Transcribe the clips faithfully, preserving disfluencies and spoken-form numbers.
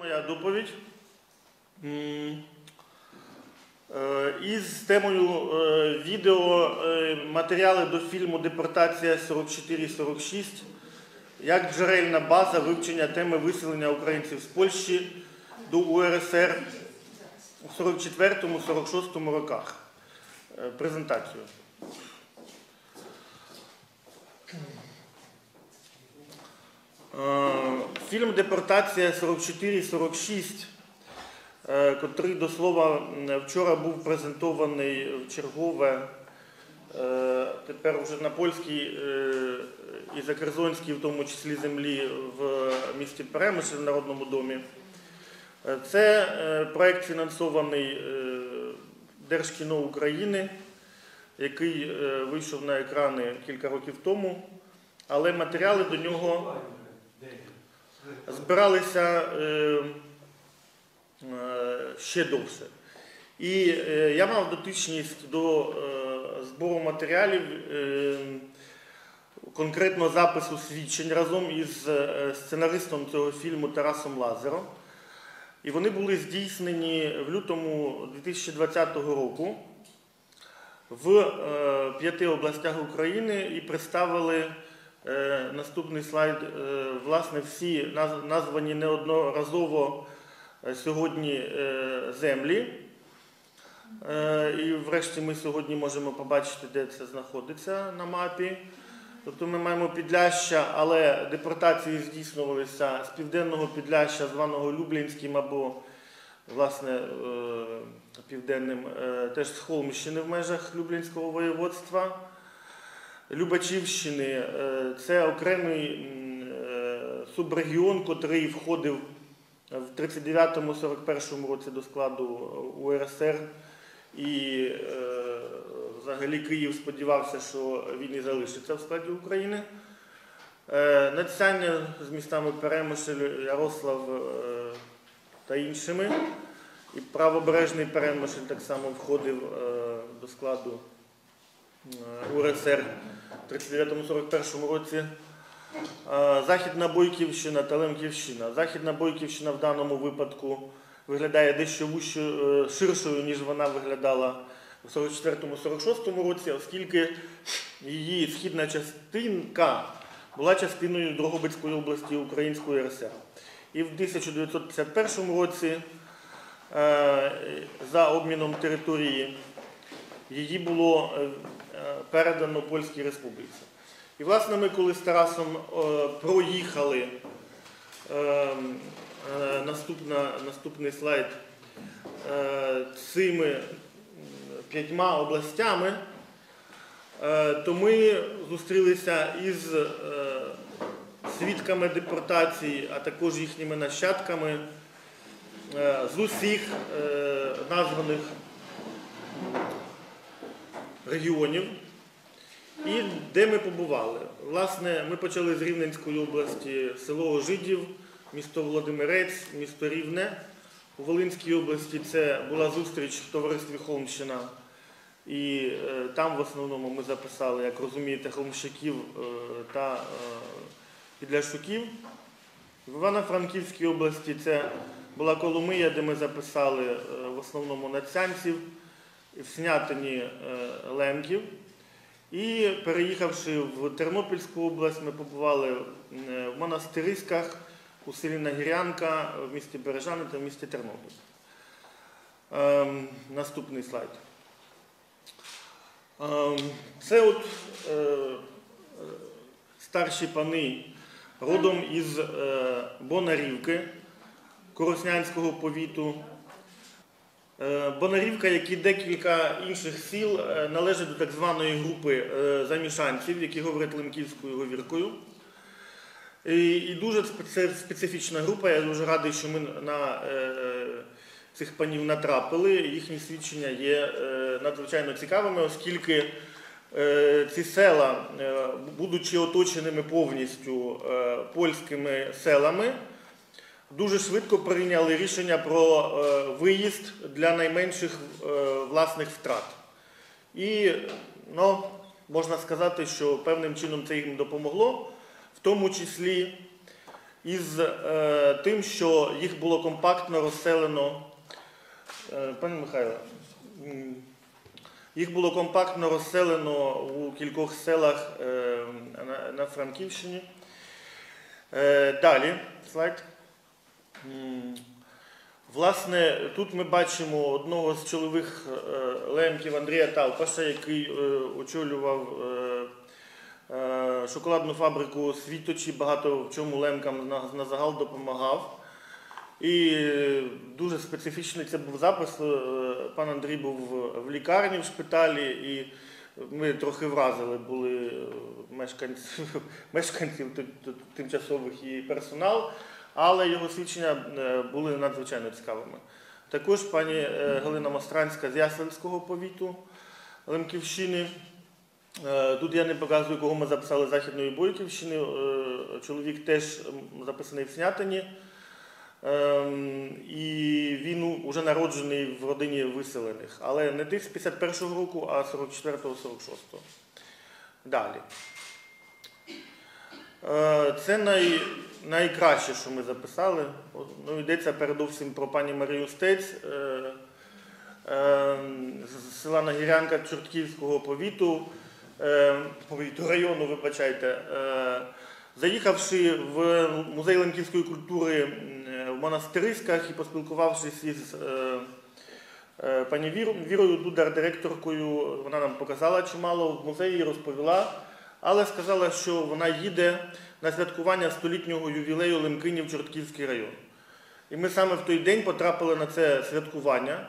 Моя доповідь із темою відео матеріали до фільму «Депортація сорок чотири сорок шість» як джерельна база вивчення теми виселення українців з Польщі до У Ер Ес Ер у сорок четвертому — сорок шостому роках. Презентацію. Фільм «Депортація сорок чотири сорок шість», котрий, до слова, вчора був презентований в чергове, тепер вже на польській і закерзонській, в тому числі, землі в місті Перемишль, в Народному домі. Це проєкт, фінансований Держкіно України, який вийшов на екрани кілька років тому, але матеріали до нього збиралися ще довше. І я мав дотичність до збору матеріалів, конкретно запису свідчень разом із сценаристом цього фільму Тарасом Лазером. І вони були здійснені в лютому дві тисячі двадцятого року в п'яти областях України і представили, наступний слайд, власне, всі названі неодноразово сьогодні землі. І врешті ми сьогодні можемо побачити, де це знаходиться на мапі. Тобто ми маємо Підляшшя, але депортації здійснювалися з південного Підляшшя, званого Люблінським, або, власне, південним, теж з Холмщини в межах Люблінського воєводства. Любачівщини – це окремий субрегіон, котрий входив в тридцять дев'ятому — сорок першому році до складу У Ер Ес Ер. І взагалі Київ сподівався, що він і залишиться в складі України. Надсяння з містами Перемишль, Ярослав та іншими. І правобережний Перемишль так само входив до складу У Ер Ес Ер в тридцять дев'ятому — сорок першому році. Західна Бойківщина та Лемківщина. Західна Бойківщина в даному випадку виглядає дещо вущою, ширшою, ніж вона виглядала у сорок четвертому — сорок шостому році, оскільки її східна частинка була частиною Дрогобицької області Української Ер Ес Ер. І в тисяча дев'ятсот п'ятдесят першому році за обміном території її було передано Польській Республіці. І, власне, ми коли з Тарасом проїхали, наступна, наступний слайд, цими п'ятьма областями, то ми зустрілися із свідками депортації, а також їхніми нащадками з усіх названих регіонів. І де ми побували? Власне, ми почали з Рівненської області, село Ожидів, місто Володимирець, місто Рівне. У Волинській області це була зустріч в товаристві Холмщина. І е, там в основному ми записали, як розумієте, холмщиків е, та е, підляшчуків. В Івано-Франківській області це була Коломия, де ми записали е, в основному надсянців, в Снятині е, лемків. І переїхавши в Тернопільську область, ми побували в Монастириськах, у селі Нагірянка, в місті Бережани та в місті Тернопіль. Ем, наступний слайд. Ем, це от е, старші пани родом із е, Бонарівки, Короснянського повіту. Бонарівка, як і декілька інших сіл, належить до так званої групи замішанців, які говорять лемківською говіркою. І, і дуже специфічна група, я дуже радий, що ми на е, цих панів натрапили. Їхні свідчення є е, надзвичайно цікавими, оскільки е, ці села, е, будучи оточеними повністю е, польськими селами, дуже швидко прийняли рішення про е, виїзд для найменших е, власних втрат. І, ну, можна сказати, що певним чином це їм допомогло, в тому числі із е, тим, що їх було компактно розселено, е, пане Михайло, їх було компактно розселено у кількох селах е, на, на Франківщині. Е, далі, слайд. Власне, тут ми бачимо одного з чоловік е, лемків Андрія Талпаша, який е, очолював е, е, шоколадну фабрику «Світочі», багато в чому лемкам на, на загал допомагав. І дуже специфічний це був запис. Пан Андрій був в лікарні, в шпиталі, і ми трохи вразили були мешканців, мешканців тимчасових і персонал, але його свідчення були надзвичайно цікавими. Також пані Галина Мостранська з Ясельського повіту Лемківщини. Тут я не показую, кого ми записали з Західної Бойківщини. Чоловік теж записаний в Снятині. І він вже народжений в родині виселених. Але не тих з п'ятдесят першого року, а сорок четвертого - сорок шостого. Далі. Це най, найкраще, що ми записали. Ну, йдеться передовсім про пані Марію Стець з села Нагірянка Чортківського повіту, повіту району, вибачайте. Заїхавши в музей лемківської культури в Монастириськах і поспілкувавшись із е, е, пані Вірою Дудар, директоркою, вона нам показала чимало в музеї, розповіла, але сказала, що вона їде на святкування столітнього ювілею Лемкинів Чортківський район. І ми саме в той день потрапили на це святкування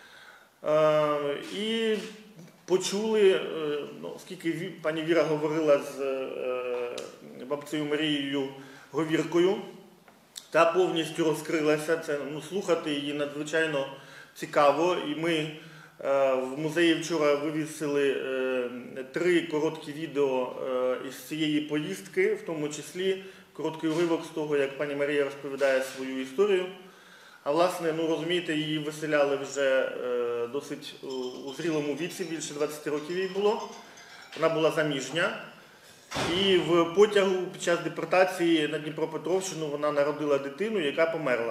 е, і почули, е, ну, оскільки пані Віра говорила з е, бабцею Марією говіркою, та повністю розкрилася. Це, ну, слухати її надзвичайно цікаво. І ми е, в музеї вчора вивісили е, три короткі відео е, із цієї поїздки, в тому числі короткий уривок з того, як пані Марія розповідає свою історію. А власне, ну розумієте, її виселяли вже е, досить у зрілому віці, більше двадцяти років їй було. Вона була заміжня. І в потягу під час депортації на Дніпропетровщину вона народила дитину, яка померла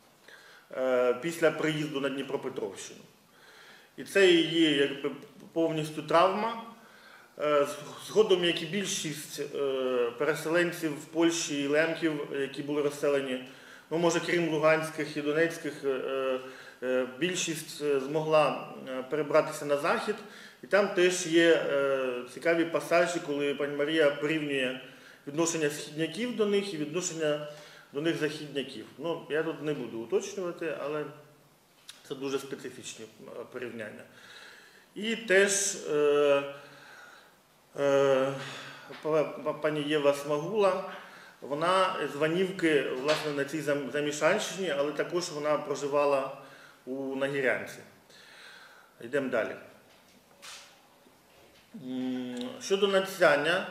е, після приїзду на Дніпропетровщину. І це її якби повністю травма. Е, згодом, як і більшість е, переселенців в Польщі і лемків, які були розселені, ну, може, крім луганських і донецьких, е, е, більшість змогла перебратися на захід. І там теж є е, цікаві пасажі, коли пані Марія порівнює відношення східняків до них і відношення до них західняків. Ну, я тут не буду уточнювати, але це дуже специфічні порівняння. І теж е, е, пані Єва Смагула, вона з Ванівки, власне, на цій Замішанщині, але також вона проживала у Нагірянці. Йдемо далі. Щодо надсяння,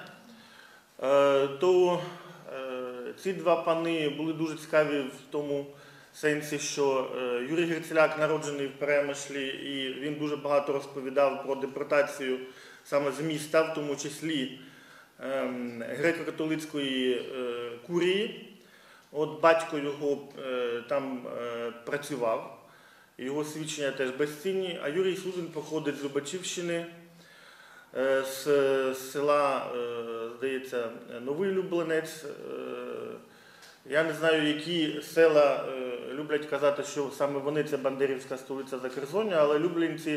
то ці два пани були дуже цікаві в тому сенсі, що Юрій Грицеляк народжений в Перемишлі, і він дуже багато розповідав про депортацію саме з міста, в тому числі греко-католицької курії. От батько його там працював, його свідчення теж безцінні, а Юрій Сузин походить з Любачівщини, з села, здається, Новий Люблинець. Я не знаю, які села люблять казати, що саме вони – це бандерівська столиця Закерзоння, але люблінці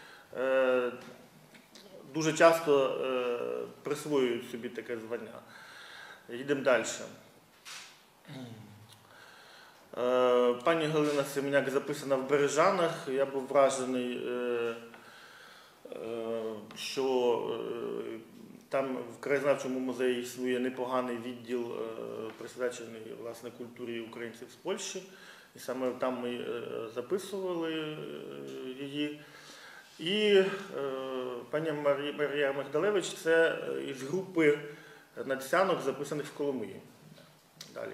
дуже часто присвоюють собі таке звання. Йдемо далі. Пані Галина Семеняк записана в Бережанах. Я був вражений, що там в краєзнавчому музеї існує непоганий відділ, присвячений, власне, культурі українців з Польщі. І саме там ми записували її. І пані Марія Магдалевич – це із групи надсянок, записаних в Коломиї. Далі.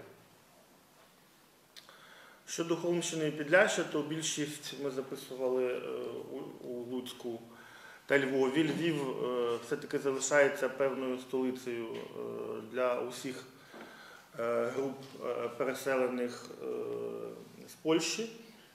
Щодо Холмщини і Підляшшя, то більшість ми записували у Луцьку та Львові. Львів все-таки залишається певною столицею для усіх груп переселених з Польщі.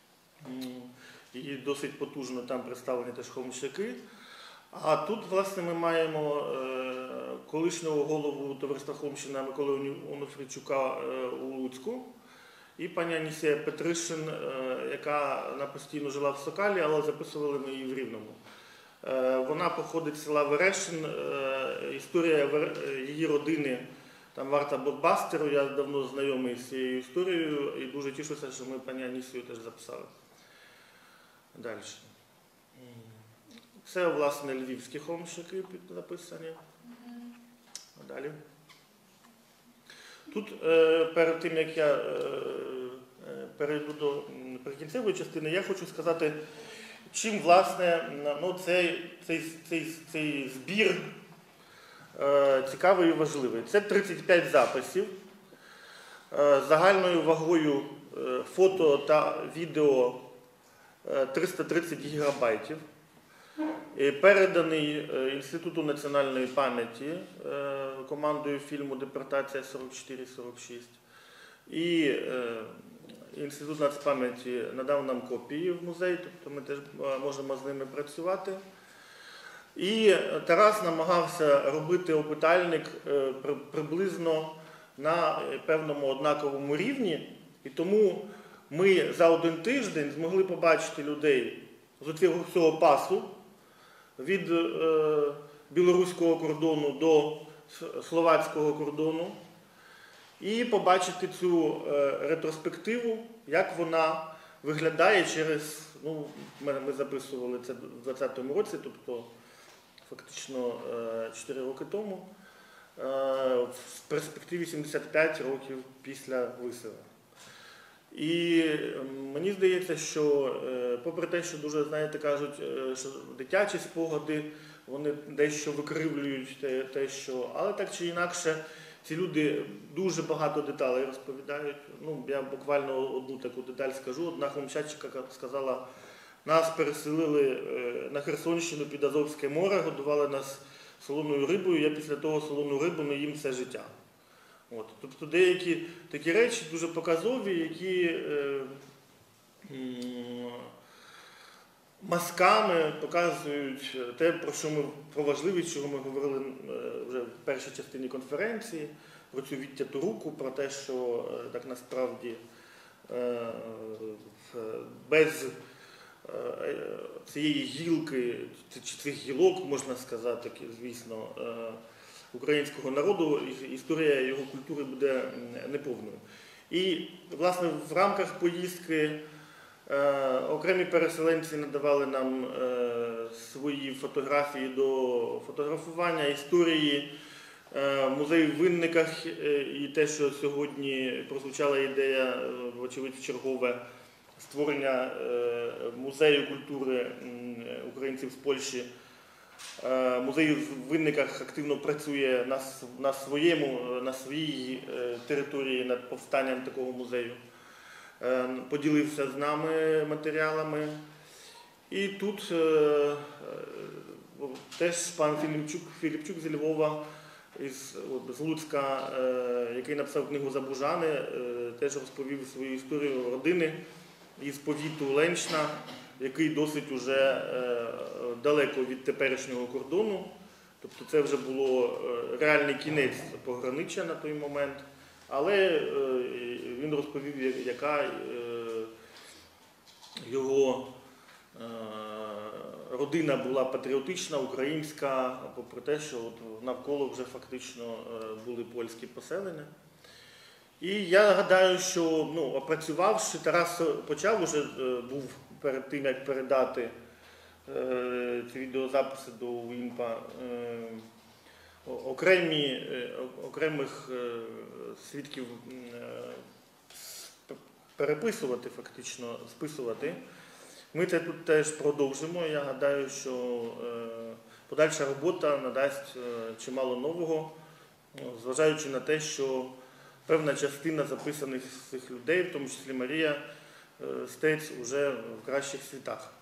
І досить потужно там представлені теж хомщаки. А тут, власне, ми маємо колишнього голову товариства Хомщина Миколи Онуфрійчука у Луцьку і пані Анісія Петришин, яка постійно жила в Сокалі, але записували ми її в Рівному. Вона походить з села Верешин, історія її родини там варта блокбастеру, я давно знайомий з цією історією і дуже тішуся, що ми пані Анісію теж записали. Далі. Це, власне, львівські хомщаки записані. А далі. Тут, перед тим, як я перейду до прикінцевої частини, я хочу сказати, чим, власне, ну, цей, цей, цей, цей збір цікавий і важливий. Це тридцять п'ять записів загальною вагою фото та відео триста тридцять гігабайтів, переданий Інституту національної пам'яті командою фільму «Депортація сорок чотири сорок шість». І Інститут нацпам'яті надав нам копії в музей, тобто ми теж можемо з ними працювати. І Тарас намагався робити опитальник приблизно на певному однаковому рівні, і тому ми за один тиждень змогли побачити людей з цього всього пасу, від е, білоруського кордону до словацького кордону, і побачити цю е, ретроспективу, як вона виглядає через, ну, ми, ми записували це в двадцятому році, тобто фактично е, чотири роки тому, е, в перспективі сімдесят п'ять років після виселення. І мені здається, що попри те, що дуже, знаєте, кажуть, що дитячі спогади, вони дещо викривлюють те, те, що, але так чи інакше, ці люди дуже багато деталей розповідають. Ну, я буквально одну таку деталь скажу. Одна хомчачка сказала, нас переселили на Херсонщину під Азовське море, годували нас солоною рибою, я після того солону рибу не їм все життя. От, тобто деякі такі речі дуже показові, які е, м, мазками показують те, про що ми, про важливість, чого ми говорили е, вже в першій частині конференції, про цю відтяту руку, про те, що е, так насправді е, без е, цієї гілки, чи цих гілок, можна сказати, звісно, е, українського народу, історія його культури буде неповною. І, власне, в рамках поїздки е, окремі переселенці надавали нам е, свої фотографії до фотографування історії е, музею в Винниках е, і те, що сьогодні прозвучала ідея, вочевидь, чергове створення е, музею культури е, українців з Польщі. Музей в Винниках активно працює на, на, своєму, на своїй території над повстанням такого музею. Поділився з нами матеріалами. І тут е, теж пан Філіпчук, Філіпчук зі Львова, із, от, з Луцька, е, який написав книгу «Забужани», е, теж розповів свою історію родини із повіту Ленчна, який досить уже е, далеко від теперішнього кордону. Тобто це вже було е, реальний кінець пограниччя на той момент. Але е, він розповів, яка е, його е, родина була патріотична, українська, попри те, що от навколо вже фактично е, були польські поселення. І я гадаю, що, ну, опрацювавши, Тарас почав уже, е, був перед тим, як передати е, ці відеозаписи до УІМПа, е, окремі, е, окремих е, свідків е, переписувати, фактично, списувати. Ми це тут теж продовжимо. Я гадаю, що е, подальша робота надасть е, чимало нового, зважаючи на те, що певна частина записаних цих людей, в тому числі Марія Стець, уже в кращих світах.